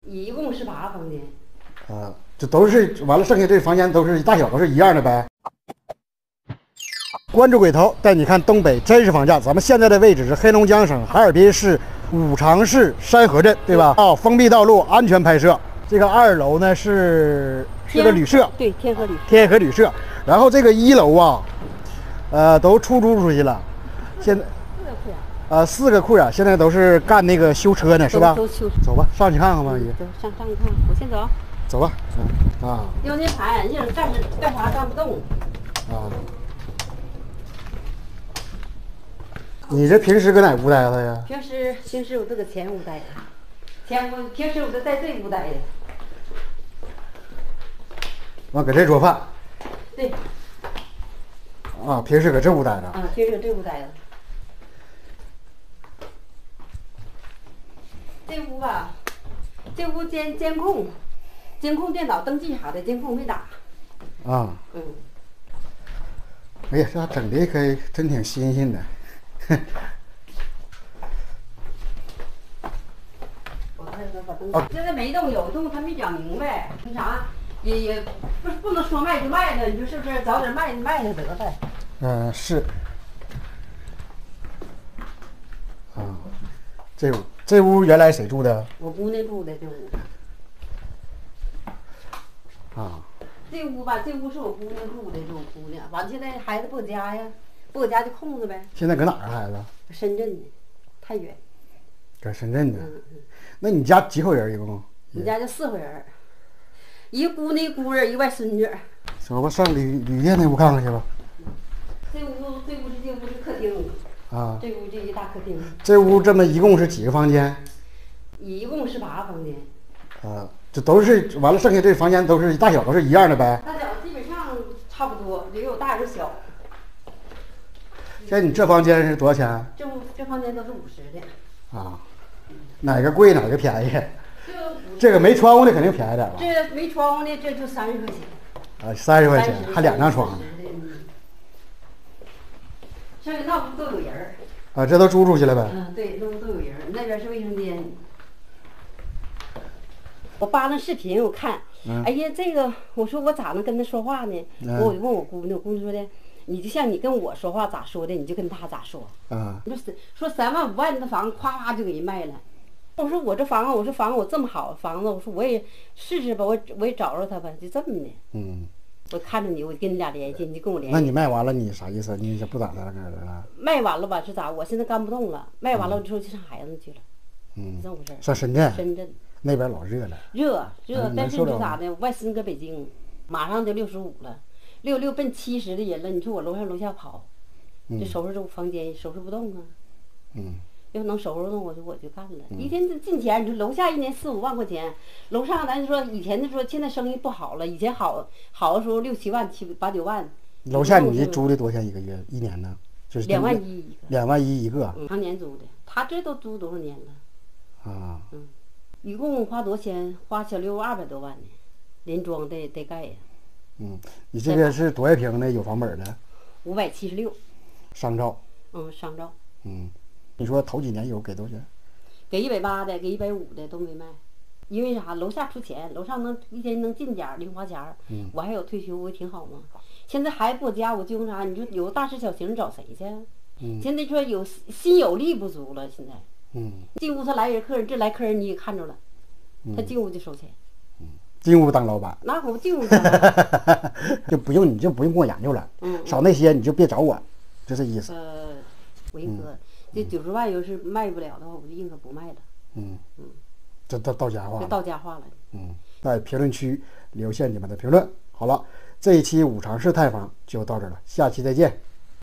一共是8个房间。 这都是完了，剩下这房间都是大小都是一样的呗。关注鬼头带你看东北真实房价。咱们现在的位置是黑龙江省哈尔滨市五常市山河镇，对吧？封闭道路，安全拍摄。这个2楼呢是个旅社， 对，天河旅社。然后这个1楼啊，都出租出去了。现在4个库呀，现在都是干那个修车呢，是吧？ 都修。 走吧，上去看看吧，姨。 上看，我先走。 走吧。 腰间盘，一会儿干啥干不动。 你这平时搁哪屋待着呀？ 平时我都搁前屋待着，平时我都在这屋待着。 完搁这做饭。 对。 平时搁这屋待着。 平时搁这屋待着。这屋吧，这屋监控电脑登记啥的，监控没打。 哎呀，这整的可真挺新鲜的。 现在没动，有动他没讲明白，那啥也不能说卖就卖了，你说是不是？早点卖了得呗。 是。这屋原来谁住的？ 我姑娘住的这屋。这屋吧，这屋是我姑娘住的，是我姑娘。完，现在孩子不搁家呀，不搁家就空着呗。 现在搁哪儿孩子？ 深圳的，太远。 搁深圳的。那你家几口人一共？ 我家就4口人，一个姑娘，一姑人，一个外孙女。 走吧，上旅店那屋看看去吧。 这屋是客厅。这屋就一大客厅。 这屋这么一共是几个房间？ 一共是8个房间。 这都是完了，剩下这房间都是大小都是一样的呗。 大小基本上差不多，也有大有小。 现在你这房间是多少钱？ 这房间都是50的。 哪个贵哪个便宜？这个没窗户的肯定便宜点吧？ 这没窗户的这就30块钱。 30块钱，还2张床。 剩下那屋都有人。 这都租出去了呗？ 对，那屋都有人。那边是卫生间。我扒那视频我看，哎呀，这个我说我咋能跟他说话呢？我就问我姑娘，我姑娘说的，你就像你跟我说话咋说的，你就跟他咋说。说3万5万的房子，夸夸就给人卖了。我说我这房子，我这么好的房子，我说我也试试吧，我也找着他吧，就这么的。我看着你，我就跟你俩联系，你就跟我联系。 那你卖完了，你啥意思？你就不打算干了？ 卖完了吧是咋？我现在干不动了，卖完了之后就上孩子去了。这么回事。 上深圳。 深圳。 那边老热了。 热，但是你说咋的？外孙搁北京，马上就65了，66奔70的人了。你说我楼上楼下跑，这收拾这房间收拾不动啊。要能收拾动，我就干了。一天进钱，你说楼下1年4、5万块钱，楼上咱就说以前就说现在生意不好了，以前好的时候6、7万、7、8、9万。 楼下你租的多少钱一个月？一年呢？就是 2万1一个。 2万1一个。 常年租的，他这都租多少年了？一共花多少钱？花小六200多万呢，连装得盖呀。 你这边是多少平的？有房本的 ？576。 商照。 商照。 你说头几年有给多少钱？ 给180的，给150的都没卖，因为啥？楼下出钱，楼上一天能进点零花钱我还有退休，我挺好嘛。现在孩子不家，我就用啥？你说有大事小情找谁去？现在说心有力不足了，现在。进屋他来人客人，这来客人你也看着了，他进屋就收钱。 进屋当老板？ 那可不进屋就不用你就不用跟我研究了，少那些你就别找我，就这意思。 我跟你说，这90万要是卖不了的话，我就宁可不卖了。 这到家话了。 这到家话了。 在评论区留下你们的评论。好了，这一期五常市探访就到这儿了，下期再见。